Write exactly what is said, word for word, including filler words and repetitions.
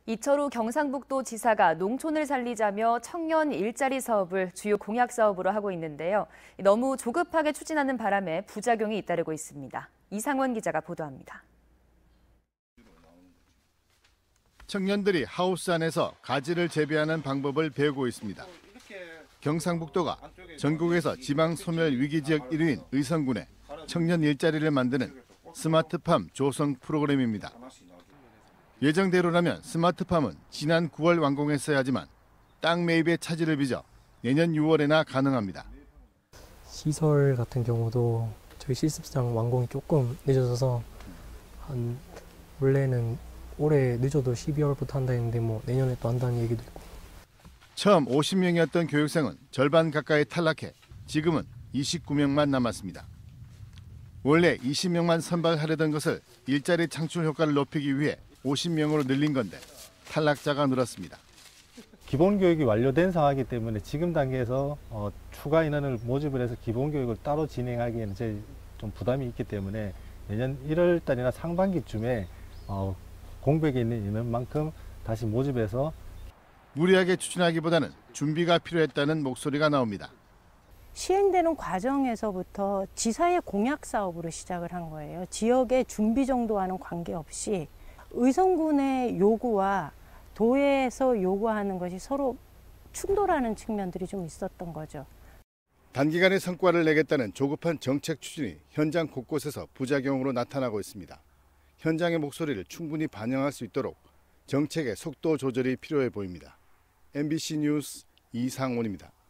이철우 경상북도 지사가 농촌을 살리자며 청년 일자리 사업을 주요 공약 사업으로 하고 있는데요. 너무 조급하게 추진하는 바람에 부작용이 잇따르고 있습니다. 이상원 기자가 보도합니다. 청년들이 하우스 안에서 가지를 재배하는 방법을 배우고 있습니다. 경상북도가 전국에서 지방 소멸 위기 지역 일 위인 의성군에 청년 일자리를 만드는 스마트팜 조성 프로그램입니다. 예정대로라면 스마트팜은 지난 구월 완공했어야 하지만 땅 매입의 차질을 빚어 내년 유월에나 가능합니다. 시설 같은 경우도 저희 실습장 완공이 조금 늦어져서 한 원래는 올해 늦어도 십이월부터 한다 했는데 뭐 내년에 또 한다는 얘기도 있고. 처음 오십 명이었던 교육생은 절반 가까이 탈락해 지금은 이십구 명만 남았습니다. 원래 이십 명만 선발하려던 것을 일자리 창출 효과를 높이기 위해 오십 명으로 늘린 건데 탈락자가 늘었습니다. 기본 교육이 완료된 상황이기 때문에 지금 단계에서 어, 추가 인원을 모집을 해서 기본 교육을 따로 진행하기에는 제 좀 부담이 있기 때문에 내년 일월 달이나 상반기쯤에 어, 공백에 있는 인원만큼 다시 모집해서 무리하게 추진하기보다는 준비가 필요했다는 목소리가 나옵니다. 시행되는 과정에서부터 지사의 공약 사업으로 시작을 한 거예요. 지역의 준비 정도와는 관계없이 의성군의 요구와 도에서 요구하는 것이 서로 충돌하는 측면들이 좀 있었던 거죠. 단기간에 성과를 내겠다는 조급한 정책 추진이 현장 곳곳에서 부작용으로 나타나고 있습니다. 현장의 목소리를 충분히 반영할 수 있도록 정책의 속도 조절이 필요해 보입니다. 엠비씨 뉴스 이상원입니다.